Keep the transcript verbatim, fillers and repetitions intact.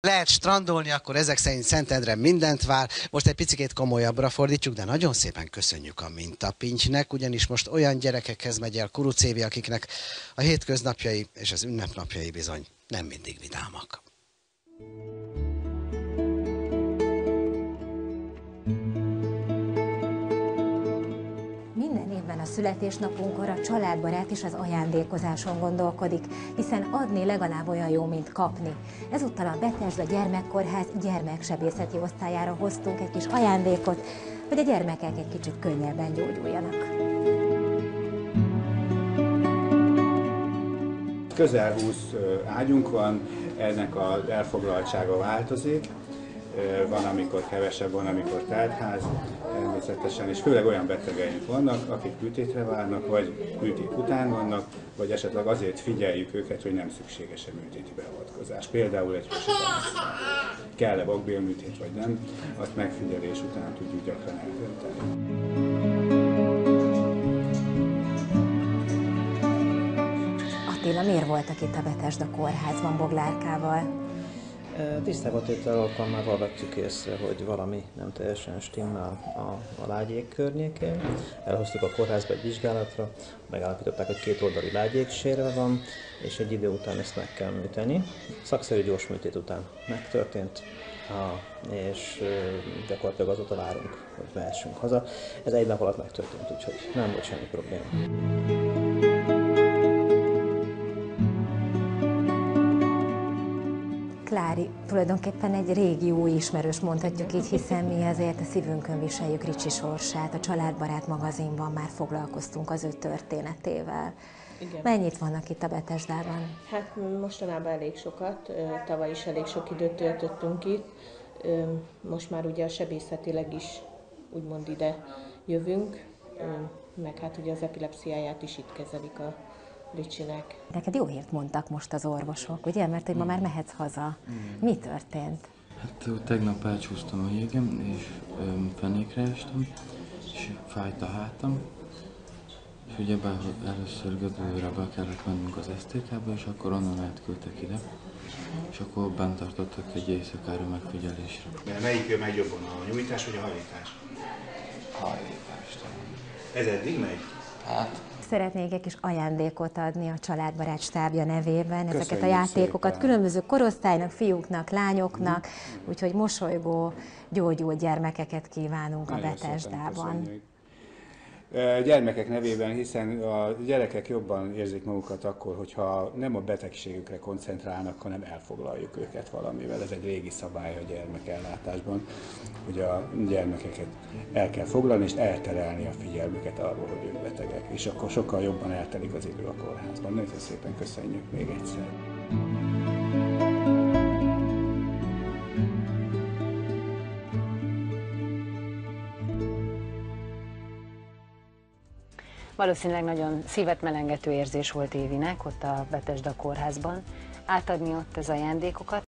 Lehet strandolni, akkor ezek szerint Szentendre mindent vár. Most egy picit komolyabbra fordítjuk, de nagyon szépen köszönjük a Mintapintynek, ugyanis most olyan gyerekekhez megy el Kuruc Évi, akiknek a hétköznapjai és az ünnepnapjai bizony nem mindig vidámak. Minden évben a születésnapunkor a családbarát is az ajándékozáson gondolkodik, hiszen adni legalább olyan jó, mint kapni. Ezúttal a Betesda Gyermekkórház gyermeksebészeti osztályára hoztunk egy kis ajándékot, hogy a gyermekek egy kicsit könnyebben gyógyuljanak. Közel húsz ágyunk van, ennek az elfoglaltsága változik. Van, amikor kevesebb, van, amikor teltház, természetesen, és főleg olyan betegeink vannak, akik műtétre várnak, vagy műtét után vannak, vagy esetleg azért figyeljük őket, hogy nem szükséges-e műtéti beavatkozás. Például egy hasonló, kell-e vakbélműtét, vagy nem, azt megfigyelés után tudjuk gyakran eldönteni. Attila, miért voltak itt a Betesda kórházban Boglárkával? Tisztában alkalmával vettük észre, hogy valami nem teljesen stimmel a, a lágyék környékén. Elhoztuk a kórházba egy vizsgálatra, megállapították, hogy két oldali lágyék sérve van, és egy idő után ezt meg kell műteni. Szakszerű gyors műtét után megtörtént, és gyakorlatilag azóta várunk, hogy mehessünk haza. Ez egy nap alatt megtörtént, úgyhogy nem volt semmi probléma. Klári, tulajdonképpen egy régi jó ismerős, mondhatjuk így, hiszen mi azért a szívünkön viseljük Ricsi sorsát. A Családbarát magazinban már foglalkoztunk az ő történetével. Igen. Mennyit vannak itt a Betesdában? Hát mostanában elég sokat, tavaly is elég sok időt töltöttünk itt. Most már ugye a sebészetileg is úgymond ide jövünk, meg hát ugye az epilepsziáját is itt kezelik a Ricsinek. Neked jó hírt mondtak most az orvosok, ugye? Mert hogy ma már mehetsz haza. Mi történt? Hát tegnap elcsúsztam a jégem, és fenékre estem, és fájt a hátam. És ugye be, először Gödöllőre be kellett mennünk az es té ká-ba, és akkor onnan átküldtek ide. És akkor bent tartottak egy éjszakára megfigyelésre. De melyik megy jobban, a nyújtás vagy a hajlítás? Hajlítás. Ez eddig megy? Hát. Szeretnék egy kis ajándékot adni a Családbarát stábja nevében. Ezeket Köszönjük a játékokat szépen. Különböző korosztálynak, fiúknak, lányoknak, mm. úgyhogy mosolygó, gyógyult gyermekeket kívánunk Nagyon a Betesdában. Gyermekek nevében, hiszen a gyerekek jobban érzik magukat akkor, hogyha nem a betegségükre koncentrálnak, hanem elfoglaljuk őket valamivel. Ez egy régi szabály a gyermekellátásban, hogy a gyermekeket el kell foglalni és elterelni a figyelmüket arról, hogy ők betegek. És akkor sokkal jobban eltelik az idő a kórházban. Nagyon szépen köszönjük még egyszer. Valószínűleg nagyon szívet melengető érzés volt Évinek ott a Betesda kórházban átadni ott az ajándékokat.